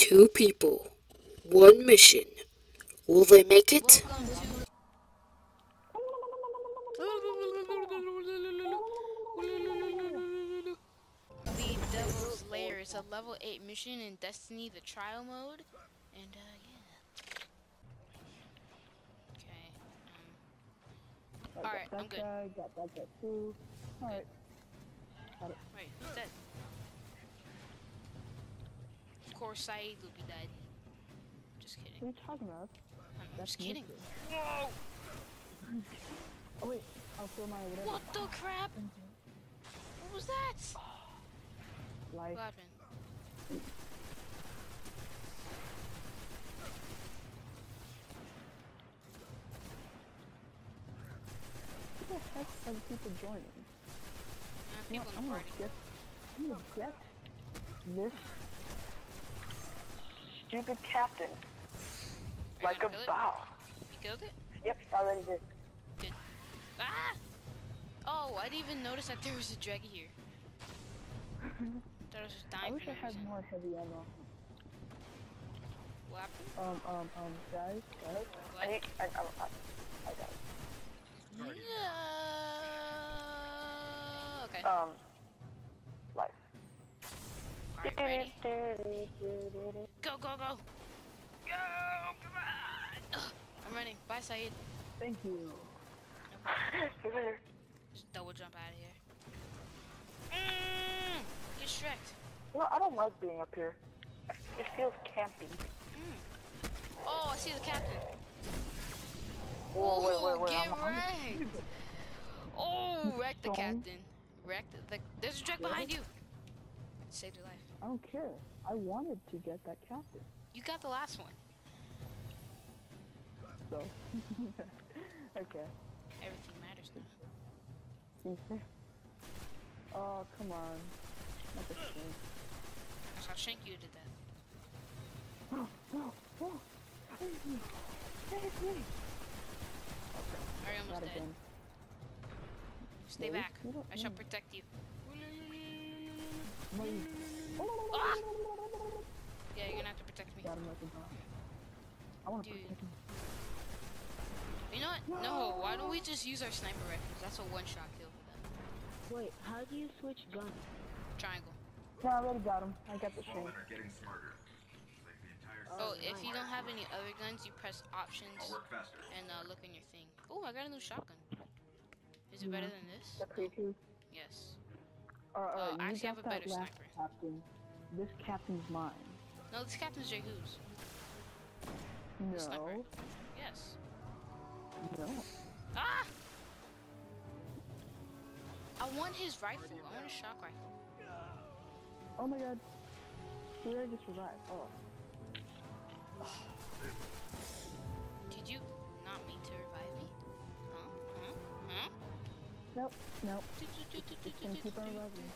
Two people, one mission. Will they make it? Welcome to the Devil's Lair. It's a level 8 mission in Destiny, the trial mode. And, yeah. Okay, alright, I'm good. Got that guy too. Alright. Got it. Wait, who's dead? Of course, Saeed will be dead. Just kidding. What are you talking about? I'm just kidding. Missing. Whoa! Oh wait, I'll throw my whatever. What the crap? What was that? Life. What happened? Who the heck are the people joining? People in the party. I'm gonna get this stupid captain. Are you Like a gonna kill it? bow. You killed it? Yep, I already did. Good. Ah! Oh, I didn't even notice that there was a drag here. Thought I was just I dying wish for I no had reason. more heavy ammo. What happened? Guys. What? I got it. Yeah. Okay. Life. Alright, ready? Go, go, go! Go! Come on! Ugh, I'm running. Bye, Saeed. Thank you. No problem. Just double jump out of here. Get Shrek'd. No, I don't like being up here. It feels campy. Oh, I see the captain. Whoa, wait, Get I'm wrecked! Oh, wrecked the captain. Wrecked the. There's a Drek behind you. Saved your life. I don't care. I wanted to get that captain. You got the last one. So. Okay. Everything matters now. Oh, come on. Not the same. I saw Shank you did that. No. Save me. Alright, almost Not dead. again. Stay Wait, back. you don't I shall know. protect you. Wait. Ah! Yeah, you're gonna have to protect me. Got him like a dog. I want to Dude. protect him. You know what? No, why don't we just use our sniper rifles? That's a one-shot kill for them. Wait, how do you switch guns? Triangle. No, I already got him. I got the shank. are getting smarter. Like the entire Oh, if you don't have any other guns, you press options I'll work faster. and look in your thing. Oh, I got a new shotgun. Is it better than this? That's pretty cool. Yes. I I actually have a better last sniper. captain. This captain's mine. No, this captain's J. Who's. Sniper. No. Yes. No. Ah! I want his rifle. I want his shock rifle. Oh my god. He already just revived. Oh. Did you not mean to revive me? Huh? Nope. Can keep on reviving.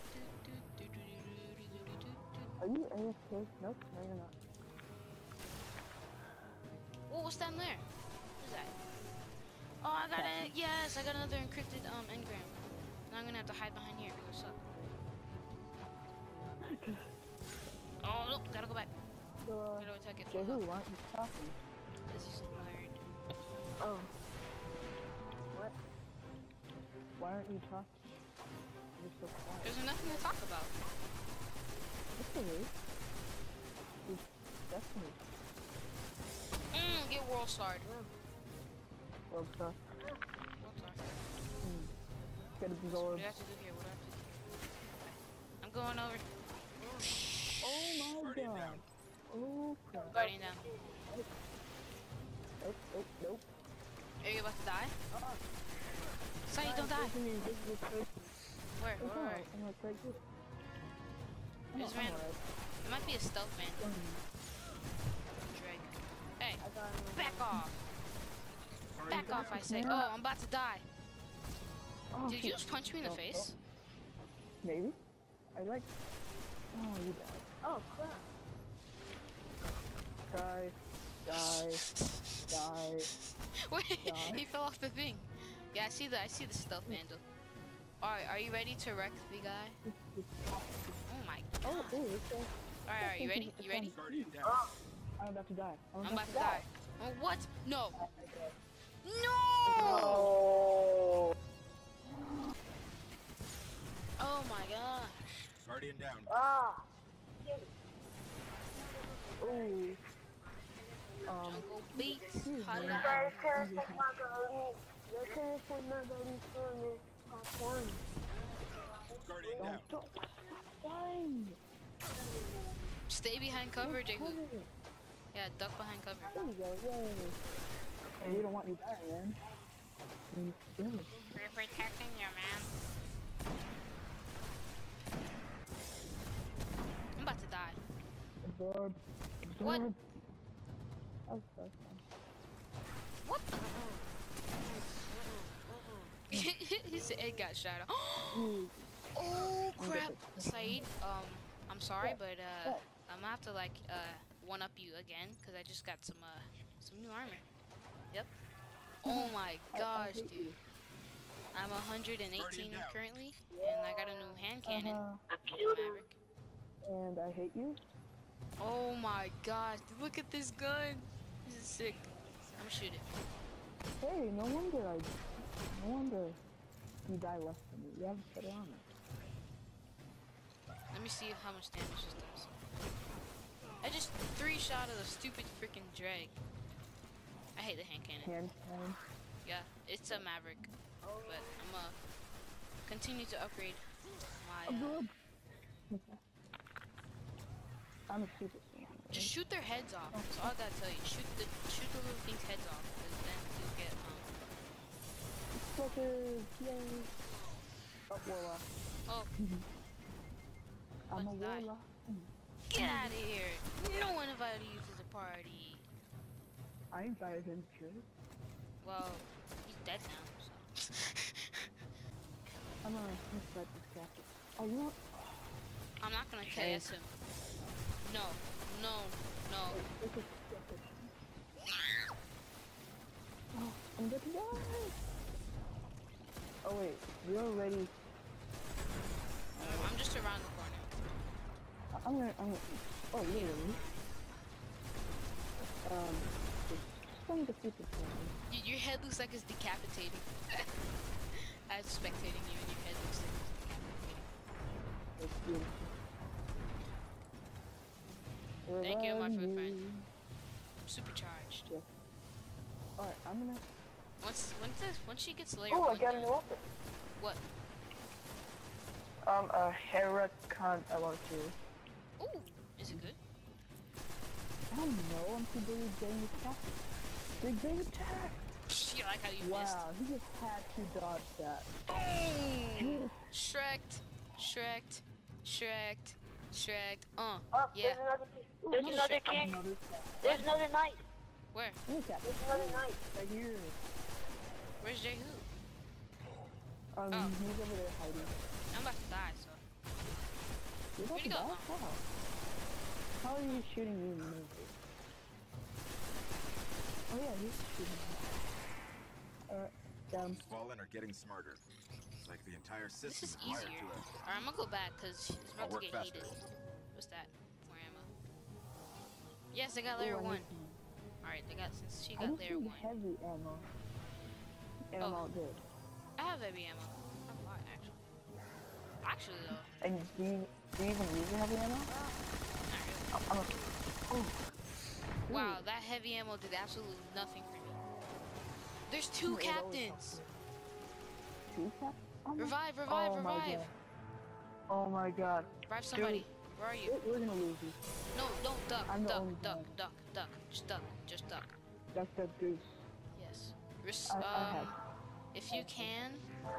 Are you AFK? Nope. No, you're not. Oh, what's down there? What's that? Oh, I got a yes. I got another encrypted engram. Now I'm gonna have to hide behind here. What's up? Oh nope, gotta go back. So, Gotta attack it. Jehu, why aren't you talking? This is weird. Oh. What? Why aren't you talking? You're so quiet. There's nothing to talk about. Yes, there is. There's Destiny. Get world starred. World Star. World star. Get What absorbed. do I have to do here? What do I have to do? I'm going over. Oh my god. Oh crap. Guardian down. Nope. Are you about to die? Say you don't die. Where? I'm Where? alright. I'm like right here. There's I'm man. alright. It might be a stealth man. Drake. Hey, back off. Back off, I say. Oh, I'm about to die. Oh, Did you just punch me in the face? Maybe. I like. Oh, you died. Oh crap! Die. Wait, Die. he fell off the thing. Yeah, I see the stealth handle. Alright, are you ready to wreck the guy? Oh my god. Oh, ooh, okay. Alright, you ready? You ready? Guardian down. I'm about to die. I'm about to die. Oh, what? No! No! Oh. Oh my gosh. Guardian down. Ooh. Jungle beats. How did man. I? Guardian down. Fine. Stay behind cover, Jehu. Yeah, duck behind cover. There you go. Yay. Hey, you don't want me dying, man. We're protecting you, man. I'm about to die. Absorb. What? Absorb. Oh, so fun. What the? His head got shot off. Oh crap, Saeed. I'm sorry, but I'm gonna have to like one up you again because I just got some new armor. Yep. Oh my gosh, dude. I'm 118 currently, and I got a new hand cannon. Maverick. And I hate you. Oh my gosh, dude, look at this gun. This is sick. I'm gonna shoot it. Hey, no wonder you die less than me. You have better armor. Let me see how much damage this does. I just 3-shot of the stupid freaking drag. I hate the hand cannon. Hand cannon. Yeah, it's a Maverick, but I'm gonna continue to upgrade my. Absorb. I'm a stupid fan. Just shoot their heads off. That's all I gotta tell you. Shoot the little things' heads off, because then you'll get Fuckers, yay. Oh, Warlock. Oh, I'm a Let's die. Warlock. get out of here! No one invited you to the party. I invited him to. Well, he's dead now. So. I'm gonna misread this captain. Oh, you want? I'm not gonna KS him. No, no, no. Oh, I'm gonna die. Oh wait, you're already. I'm just around the corner. I'm gonna. Oh, literally. Just going to keep it going. Your head looks like it's decapitating. I was spectating you, and your head looks like it's decapitating. It's beautiful. Thank you, my Love food friend. you. I'm supercharged. Yeah. Alright, I'm gonna. Once she gets layer Oh, I 1 got done- an weapon. What? A Huracan LR2. Ooh, is it good? I don't know, I'm too busy getting attacked. Big attack! You like how you missed? Wow, he just had to dodge that. Boom! Shreked. Yeah. There's another king. Another There's another knight. Where? Look at There's another knight. right here. Where's Jehu? Oh. He's over there hiding. I'm about to die, so. You're about Where'd he to go? die? How are you shooting me in the nose? Oh yeah, he's shooting me. Alright, down. Fallen are getting smarter. It's like the entire This system is is wired easier. to it. Alright, I'm gonna go back because it's I'll about to work get faster. heated. What's that? More ammo. Yes, I got layer 1. Alright, since she I got don't layer need 1. heavy ammo. And I'm Oh. all good. I have heavy ammo. I have a lot, actually. Actually, though. And do you even use the heavy ammo? Not really. I'm okay. Oh. Wow, that heavy ammo did absolutely nothing for me. There's 2 It always captains! Two cap? Oh my- Revive! oh my Revive! God. Oh my god. Revive somebody. Where are you? We're gonna lose you. No, duck, I'm the only duck. one. Just duck. That's the goose. Yes. I have. If you can,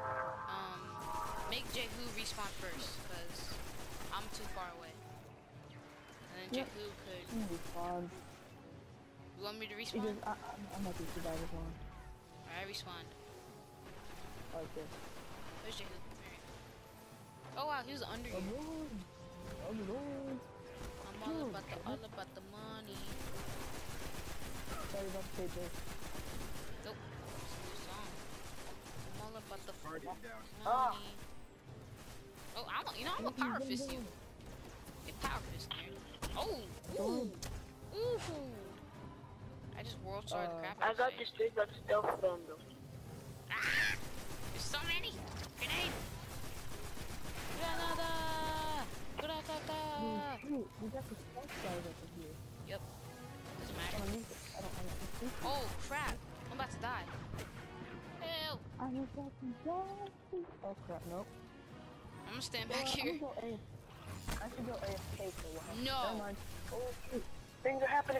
make Jehu respawn first, because I'm too far away. And then Yep. Jehu could. I'm respawned. You want me to respawn? Because I'm not the survivor one. Alright, I respawned. Okay. Where's Jehu? Alright. Oh wow, he was under you. Oh lord. Oh lord. I'm all about the money. Sorry about to say this. Nope. It's a new song. I'm all about the Guardian down. money. Oh, I'm a power fist you. Get power fist here. Oh! Ooh! Ooh! I just world started the crap out I of got it. the straight up stealth bundle. Ah! There's so many! Grenade! Granada! Granada! Shoot, we got the stealth guys over here. Yep. Doesn't I matter. don't need it. I don't need it. Oh crap! I'm about to die. Help! I'm about to die. Oh crap, nope. I'm gonna stand back here. I should go AFK for a while. No. Never mind. Oh shoot. Things are happening.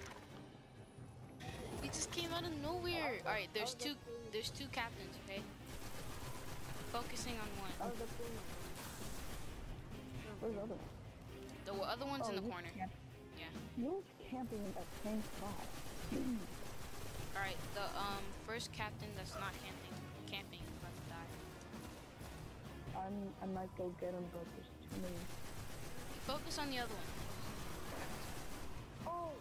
He just came out of nowhere. All right, there's two captains. Okay. Focusing on one. Where's the other one? The other one's in the you corner. camp- Yeah. You're camping in that same spot. All right. The first captain that's not camping is about to die. I might go get him, but there's too many. Focus on the other one. Oh!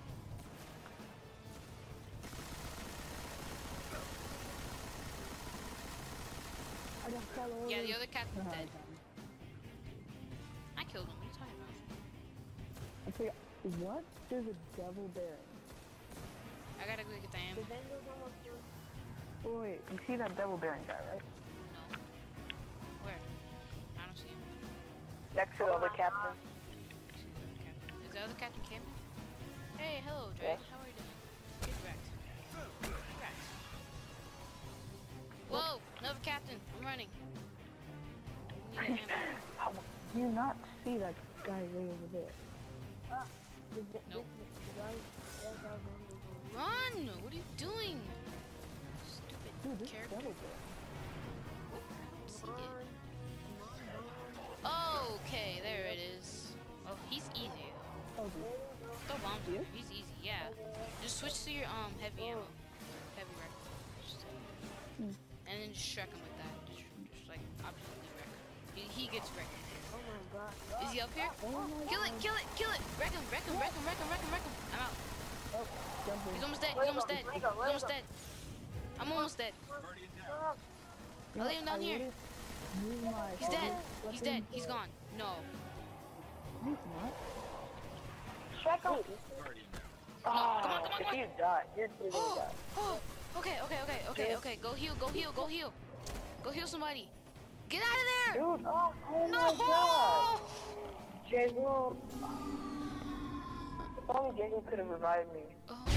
I got fell over. Yeah, the other captain's Uh-huh, dead. I got him. I killed him. What are you talking about? I forgot. What? There's a devil bearing. I gotta go get the ammo. Oh, wait, you see that devil bearing guy, right? No. Where? I don't see him. Next to the other captain. Okay. Is the other captain camping? Hey, hello, Drake. Yes. How are you doing? Get wrecked. Get wrecked. Whoa! Another captain. I'm running. I need ammo. Do you not see that guy way over there? Nope. Run! What are you doing? Stupid Dude, this character. devil bearing. What's he did? Okay, there it is. Oh, he's easy. Oh, dude. Throw bombs on Yeah? him. He's easy. Yeah. Just switch to your heavy ammo, heavy rifle. Just, and then just shrek him with that. Just like absolutely wreck. He gets wrecked. Oh my god. Is he up here? Oh my Kill it! Kill it! Kill it! Wreck him! Wreck him! Wreck him! Wreck him! Wreck him! Wreck him! I'm out. Oh, jumping. He's almost dead. He's almost dead. He's almost dead. I'm almost dead. Guardian down. I'll lay him down here. He's dead. He's dead. He's gone. No. He's not. Strike him. Guardian down. Ah, come on, come on, if come on. you die, you're gonna Oh, die. oh. Okay. Go heal. Go heal. Go heal. Go heal somebody. Get out of there. Dude, oh my No. god. Jason. If only Jason could have revived me. Oh.